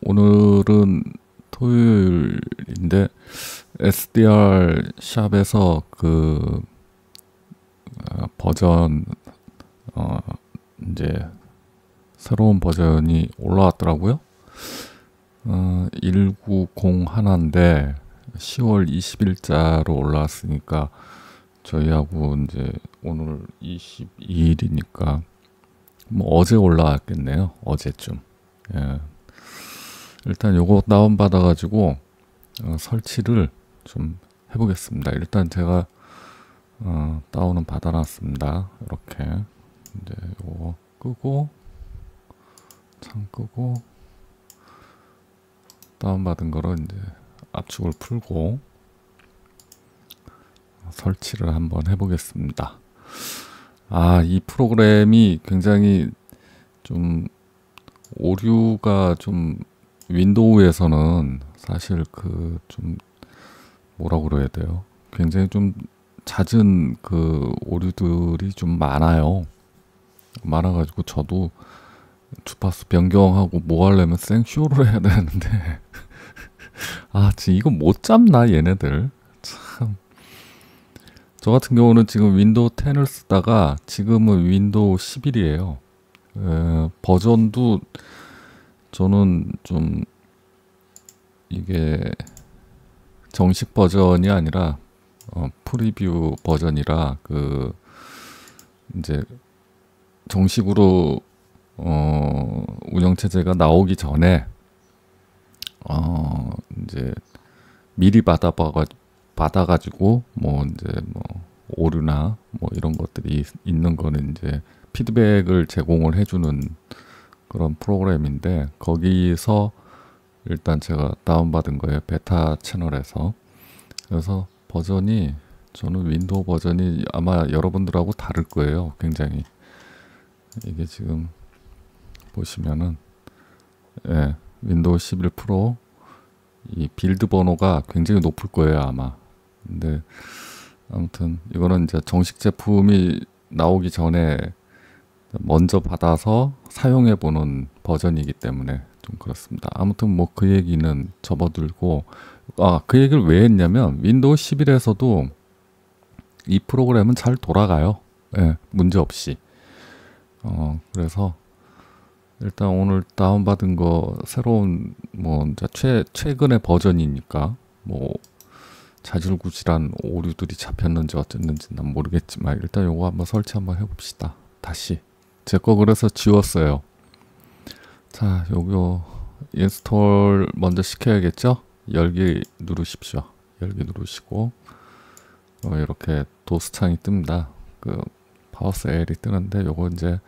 오늘은 토요일인데 SDR 샵에서 그 버전 이제 새로운 버전이 올라왔더라고요. 190 하나인데 10월 20일자로 올라왔으니까 저희하고 이제 오늘 22일이니까 뭐 어제 올라왔겠네요. 어제쯤. 예. 일단 요거 다운받아 가지고 설치를 좀 해보겠습니다. 일단 제가 다운은 받아놨습니다. 이렇게 이제 요거 끄고 창 끄고 다운받은 거를 이제 압축을 풀고 설치를 한번 해보겠습니다. 이 프로그램이 굉장히 좀 오류가 좀 윈도우에서는 사실 그 좀 뭐라고 그래야 돼요? 굉장히 좀 잦은 그 오류들이 좀 많아가지고 저도 주파수 변경하고 뭐 하려면 생쇼를 해야 되는데 지금 이거 못 잡나 얘네들 참. 저 같은 경우는 지금 윈도우 10을 쓰다가 지금은 윈도우 11이에요. 버전도 저는 좀 이게 정식 버전이 아니라 프리뷰 버전이라 그 이제 정식으로 운영체제가 나오기 전에 이제 미리 받아가지고 뭐 이제 뭐 오류나 뭐 이런 것들이 있는 거는 이제 피드백을 제공을 해주는 그런 프로그램인데 거기서 일단 제가 다운받은 거예요. 베타 채널에서. 그래서 버전이 저는 윈도우 버전이 아마 여러분들하고 다를 거예요. 굉장히 이게 지금 보시면은 윈도우 11 프로 이 빌드 번호가 굉장히 높을 거예요 아마. 근데 아무튼 이거는 이제 정식 제품이 나오기 전에 먼저 받아서 사용해 보는 버전이기 때문에 좀 그렇습니다. 아무튼 뭐 그 얘기는 접어들고 그 얘기를 왜 했냐면 윈도우 11에서도 이 프로그램은 잘 돌아가요. 문제 없이. 그래서 일단 오늘 다운받은 거 새로운 뭐 최근의 버전이니까 뭐 자질구질한 오류들이 잡혔는지 어쨌는지 난 모르겠지만 일단 요거 한번 설치 한번 해봅시다. 다시 제 거 그래서 지웠어요. 자, 요거 인스톨 먼저 시켜야겠죠? 열기 누르십시오. 열기 누르시고 이렇게 도스 창이 뜹니다. 그 파워셀이 뜨는데 요거 이제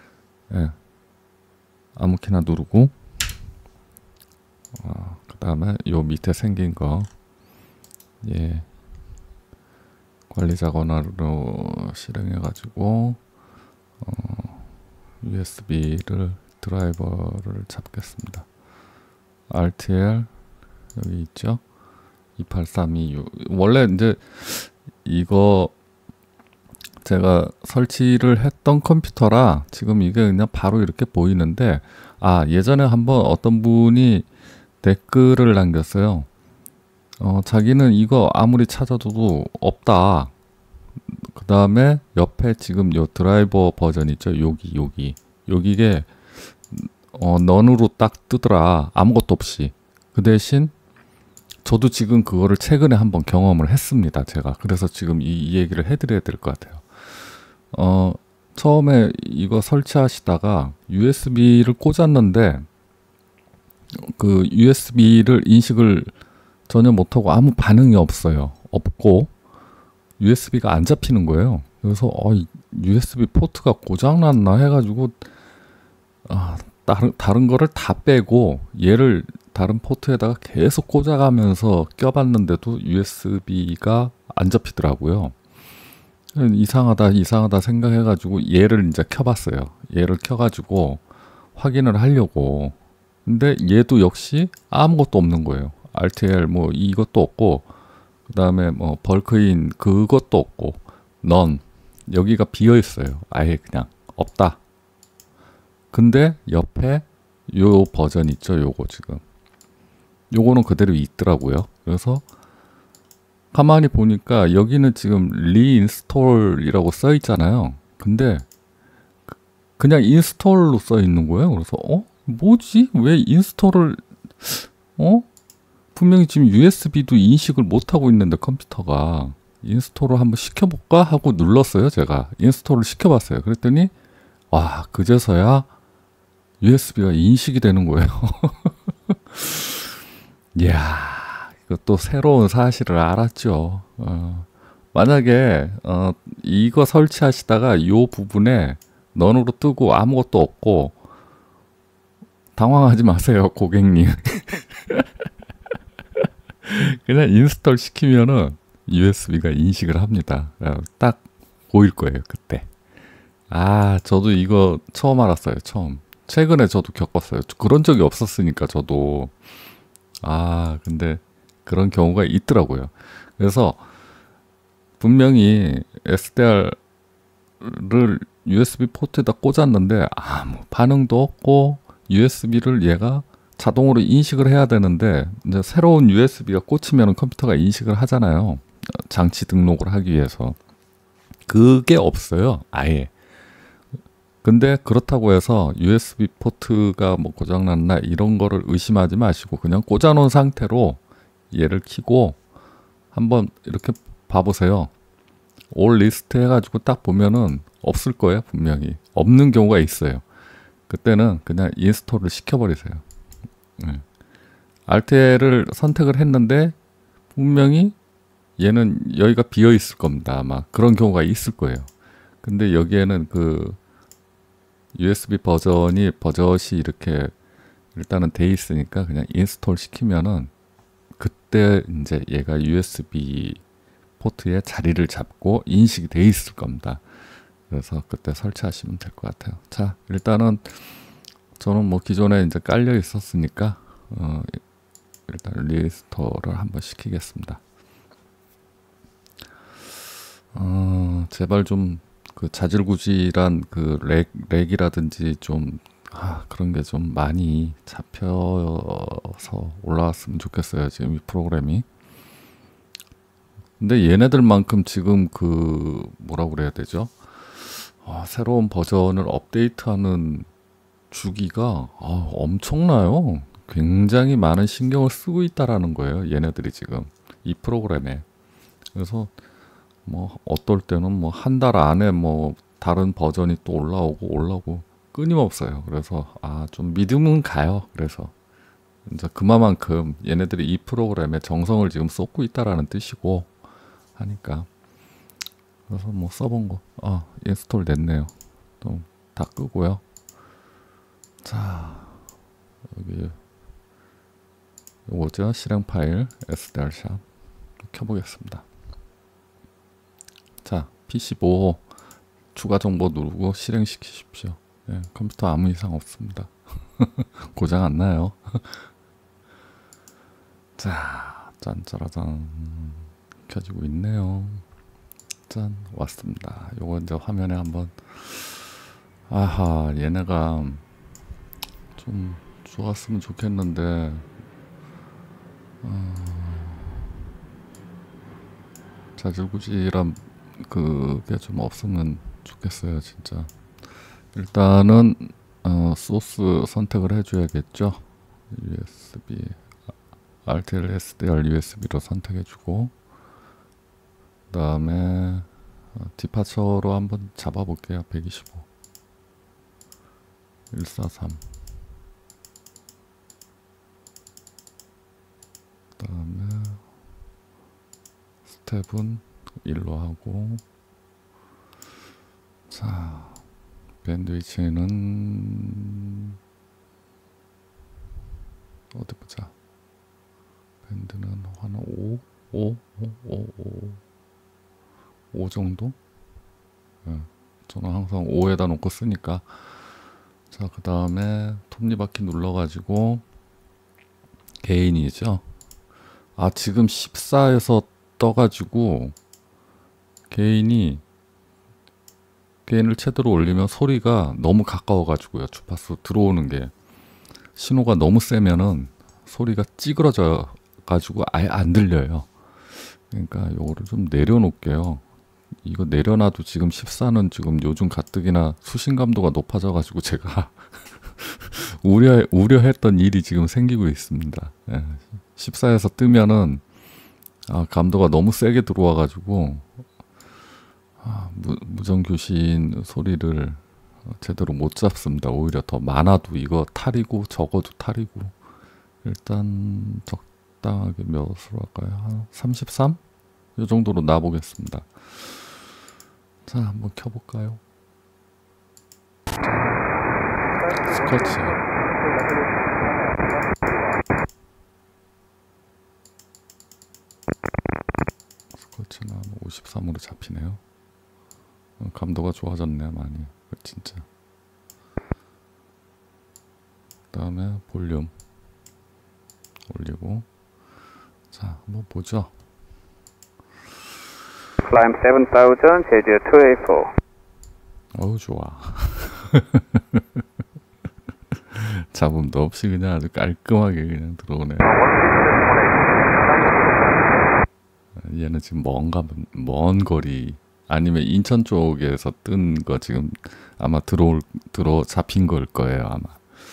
아무 키나 누르고 그 다음에 요 밑에 생긴 거 관리자 권한으로 실행해 가지고 USB를 드라이버를 잡겠습니다. RTL 여기 있죠? 28326 원래 이제 이거 제가 설치를 했던 컴퓨터라 지금 이게 그냥 바로 이렇게 보이는데 예전에 한번 어떤 분이 댓글을 남겼어요. 자기는 이거 아무리 찾아도 없다. 그 다음에 옆에 지금 요 드라이버 버전 있죠? 여기게 넌으로 딱 뜨더라. 아무것도 없이. 그 대신 저도 지금 그거를 최근에 한번 경험을 했습니다. 제가. 그래서 지금 이 얘기를 해드려야 될 것 같아요. 처음에 이거 설치하시다가 USB를 꽂았는데 그 USB를 인식을 전혀 못하고 아무 반응이 없고 USB가 안 잡히는 거예요. 그래서 USB 포트가 고장났나 해가지고 다른 거를 다 빼고 얘를 다른 포트에다가 계속 꽂아가면서 껴봤는데도 USB가 안 잡히더라고요. 이상하다 생각해가지고 얘를 이제 켜봤어요. 얘를 켜가지고 확인을 하려고. 근데 얘도 역시 아무것도 없는 거예요. RTL 뭐 이것도 없고, 그 다음에 뭐 벌크인 그것도 없고, 넌 여기가 비어 있어요. 아예 그냥 없다. 근데 옆에 요 버전 있죠, 요거 지금 요거는 그대로 있더라고요. 그래서 가만히 보니까 여기는 지금 리인스톨이라고 써 있잖아요. 근데 그냥 인스톨로 써 있는 거예요. 그래서 뭐지? 왜 인스톨을 분명히 지금 USB도 인식을 못 하고 있는데 컴퓨터가 인스톨을 한번 시켜볼까 하고 눌렀어요. 제가 인스톨을 시켜봤어요. 그랬더니 와, 그제서야 USB가 인식이 되는 거예요. 이야, 이것도 새로운 사실을 알았죠. 만약에 이거 설치하시다가 이 부분에 넌으로 뜨고 아무것도 없고 당황하지 마세요, 고객님. 그냥 인스톨 시키면은 USB가 인식을 합니다. 딱 보일 거예요, 그때. 아, 저도 이거 처음 알았어요, 처음. 최근에 저도 겪었어요. 그런 적이 없었으니까 저도. 아, 근데 그런 경우가 있더라고요. 그래서 분명히 SDR을 USB 포트에다 꽂았는데 아무 반응도 없고 USB를 얘가 자동으로 인식을 해야 되는데 이제 새로운 USB가 꽂히면 컴퓨터가 인식을 하잖아요. 장치 등록을 하기 위해서. 그게 없어요. 아예. 근데 그렇다고 해서 USB 포트가 뭐 고장났나 이런 거를 의심하지 마시고 그냥 꽂아놓은 상태로 얘를 켜고 한번 이렇게 봐보세요. 올 리스트 해가지고 딱 보면은 없을 거예요. 분명히. 없는 경우가 있어요. 그때는 그냥 인스톨을 시켜버리세요. 네. Alt-L을 선택을 했는데 분명히 얘는 여기가 비어 있을 겁니다. 아마 그런 경우가 있을 거예요. 근데 여기에는 그 USB 버전이 버젓이 이렇게 일단은 돼 있으니까 그냥 인스톨 시키면은 그때 이제 얘가 USB 포트에 자리를 잡고 인식이 돼 있을 겁니다. 그래서 그때 설치하시면 될 것 같아요. 자, 일단은 저는 뭐 기존에 이제 깔려 있었으니까 일단 리스토어를 한번 시키겠습니다. 제발 좀 그 자질구질한 그 렉이라든지 좀 그런 게 좀 많이 잡혀서 올라왔으면 좋겠어요. 지금 이 프로그램이. 근데 얘네들만큼 지금 그 뭐라고 그래야 되죠? 새로운 버전을 업데이트하는 주기가 엄청나요. 굉장히 많은 신경을 쓰고 있다라는 거예요. 얘네들이 지금 이 프로그램에. 그래서 뭐 어떨 때는 뭐 한 달 안에 뭐 다른 버전이 또 올라오고 끊임없어요. 그래서 좀 믿음은 가요. 그래서 이제 그만큼 얘네들이 이 프로그램에 정성을 지금 쏟고 있다라는 뜻이고 하니까 그래서 뭐 써본 거 인스톨 됐네요. 또 다 끄고요. 자, 여기 요거죠. 실행 파일 SDR샵 켜보겠습니다. 자, PC5 추가 정보 누르고 실행시키십시오. 네, 컴퓨터 아무 이상 없습니다. 고장 안 나요. 자, 짠짜라짠 켜지고 있네요. 짠, 왔습니다. 요거 이제 화면에 한번 얘네가 좀 좋았으면 좋겠는데 자질구질한 그게 좀 없으면 좋겠어요. 진짜. 일단은 소스 선택을 해줘야겠죠. USB Alt-L SDR USB로 선택해주고 그 다음에 디파처로 한번 잡아볼게요. 125 143 그 다음에 스텝은 1로 하고 자 밴드위치는 어디 보자. 밴드는 한 5 정도? 네. 저는 항상 5에다 놓고 쓰니까. 자, 그 다음에 톱니바퀴 눌러가지고 게인이죠. 지금 14에서 떠가지고 게인을 최대로 올리면 소리가 너무 가까워가지고요. 주파수 들어오는 게 신호가 너무 세면은 소리가 찌그러져 가지고 아예 안 들려요. 그러니까 요거를 좀 내려놓을게요. 이거 내려놔도 지금 14는 지금 요즘 가뜩이나 수신 감도가 높아져 가지고 제가 우려했던 일이 지금 생기고 있습니다. 예, 14에서 뜨면은 감도가 너무 세게 들어와 가지고 무정교신 소리를 제대로 못 잡습니다. 오히려 더 많아도 이거 탈이고 적어도 탈이고. 일단 적당하게 몇으로 할까요? 한 33? 이 정도로 놔보겠습니다. 자, 한번 켜볼까요? 스커치. 스커치는 53으로 잡히네요. 감도가 좋아졌네 많이. 진짜. 그 다음에 볼륨 올리고. 자, 한번 보죠. Climb 7000, 제주 284. 어우 좋아. 잡음도 없이 그냥 아주 깔끔하게 그냥 들어오네요. 얘는 지금 먼 거리 아니면 인천 쪽에서 뜬 거 지금 아마 잡힌 걸 거예요 아마.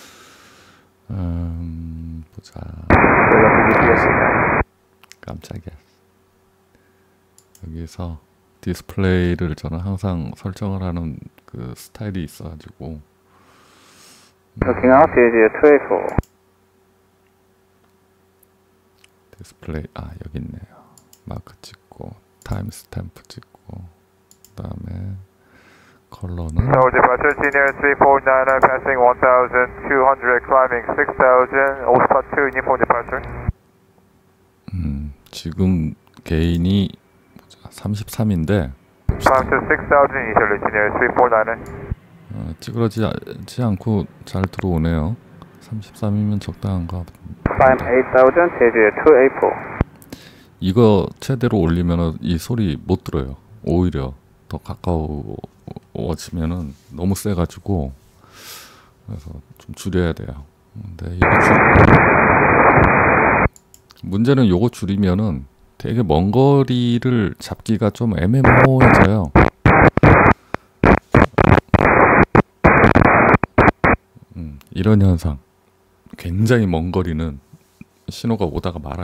보자. 깜짝이야. 여기서 디스플레이를 저는 항상 설정을 하는 그 스타일이 있어가지고. 디스플레이 여기 있네요. 마크 찍고 타임 스탬프 찍고 그다음에 컬러는 Tower departure senior 349 passing 1200 climbing 6000 all spot 2 uniform departure. 지금 개인이 33인데 Climb to 6000 initially senior 349. 찌그러지지 않고 잘 들어오네요. 33이면 적당한가. Climb 8000, 제주 284. 이거 최대로 올리면은 이 소리 못 들어요. 오히려 더 가까워지면은 너무 세가지고 그래서 좀 줄여야 돼요. 근데 이거 문제는 요거 줄이면은 되게 먼 거리를 잡기가 좀 애매모호해져요. 이런 현상. 굉장히 먼 거리는 신호가 오다가 말아요.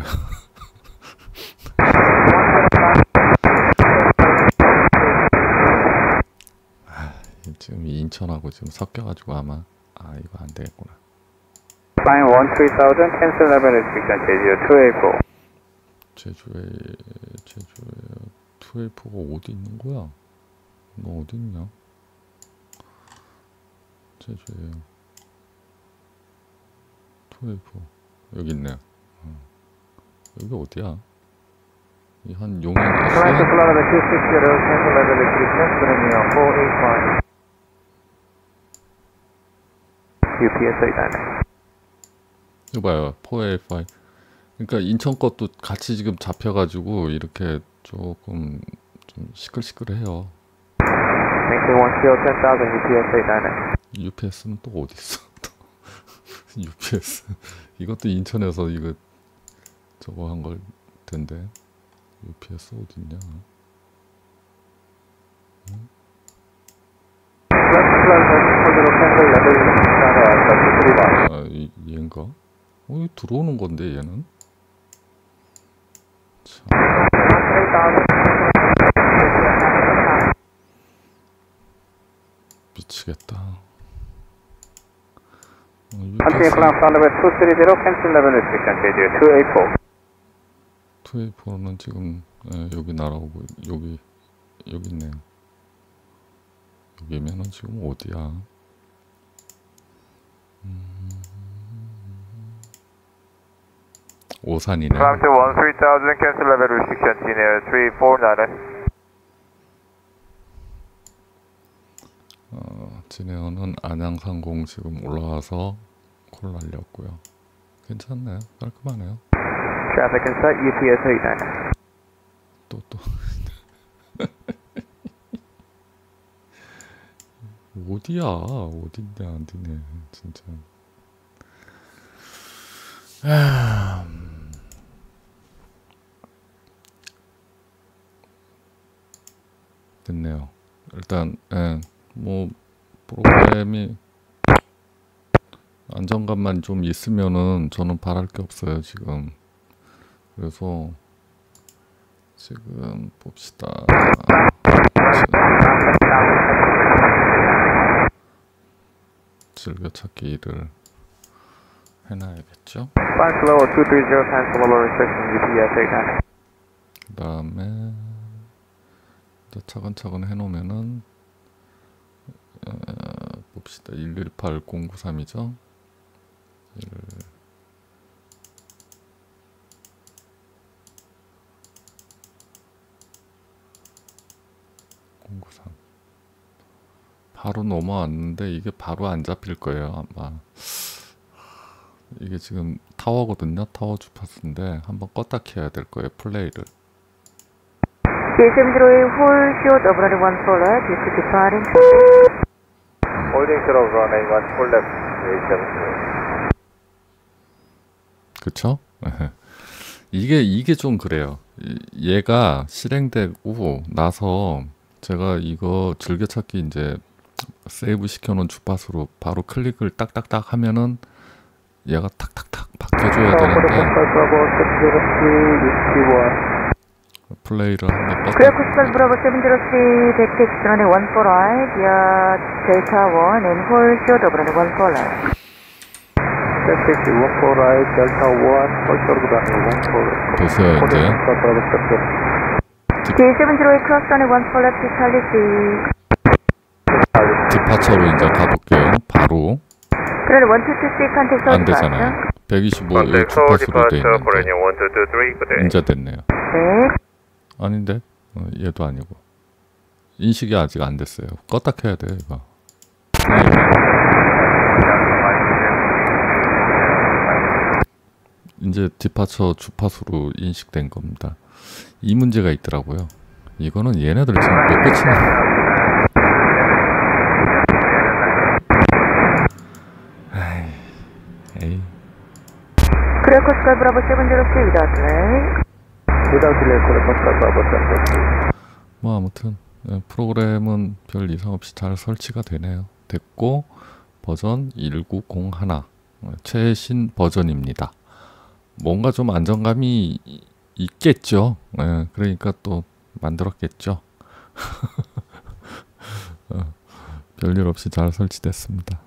지금 인천하고 지금 섞여가지고 아마 이거 안 되겠구나. Climb 13000, cancel level restriction, 제주 284. 제주에 284가 어디 있는 거야? 너 어디 있냐? 제주에 284 여기 있네요. 여기 어디야? 이 한 용인 Climb to flight level 260, cancel level restriction, running 485. UPS 89. 이거 봐요. 485. 그러니까 인천 것도 같이 지금 잡혀가지고 이렇게 조금 좀 시끌시끌해요. Making 10,000, UPS 89. UPS는 또 어디 있어? UPS 이것도 인천에서 이거 저거 한 걸 텐데 UPS 어디 있냐? 얘인가? 이거 들어오는 건데 얘는. 참. 미치겠다. Continue climb flight level 230, cancel level restriction, 제주 284. 284는 지금 여기 날아오고 여기 있네요. 여기면은 지금 어디야? 오산이네. Climb to 13,000 cancel level restriction senior 349. 진해어는 안양상공 지금 올라와서 콜 날렸고요. 괜찮네요. 깔끔하네요. Traffic in sight, UPS 89. 또 어디야? 어딘데 안 되네 진짜. 됐네요. 일단 뭐 프로그램이 안정감만 좀 있으면은 저는 바랄 게 없어요 지금. 그래서 지금 봅시다. 즐겨찾기 일을 해놔야겠죠. Flight level 230, cancel all restriction, GPS 89. 그 다음에 이제 차근차근 해놓으면은 봅시다. 118093이죠. 093 바로 넘어왔는데 이게 바로 안 잡힐 거예요 아마. 이게 지금 타워거든요. 타워 주파수인데 한번 껐다 켜야 될 거예요 플레이를. KSM-08 홀 short of runway 14 left, you should departing. Holding short of runway 14 left, 870. 그쵸? 이게 좀 그래요. 얘가 실행되고 나서 제가 이거 즐겨찾기 이제 세이브 시켜놓은 주파수로 바로 클릭을 딱딱딱 하면은 얘가 탁탁탁 바뀌어줘야 되는데 플레이를 한번 Clear 껐다. Coastal Bravo 703, back to runway 14 right, via Delta 1 and hold short of runway 14 left. Taxi 14 right, Delta 1, hold short of runway 14 left. 보세요 이제 KSM-08 cross runway 14 left, Charlie 3. 디파처로 이제 가볼게요. 바로 runway 1223, contact 안 되잖아요. 125의 주파수로 돼 있는데 이제 됐네요. 네. 아닌데 얘도 아니고 인식이 아직 안 됐어요. 껐다 켜야 돼요 이거. 이제 디파처 주파수로 인식된 겁니다. 이 문제가 있더라고요. 이거는 얘네들 지금 몇 개치나. 에이. Clear Coastal Bravo 703 without delay. Without delay, Clear Coastal Bravo 703. 뭐 아무튼 프로그램은 별 이상 없이 잘 설치가 되네요. 됐고 버전 1901 최신 버전입니다. 뭔가 좀 안정감이 있겠죠. 그러니까 또 만들었겠죠. 별일 없이 잘 설치됐습니다.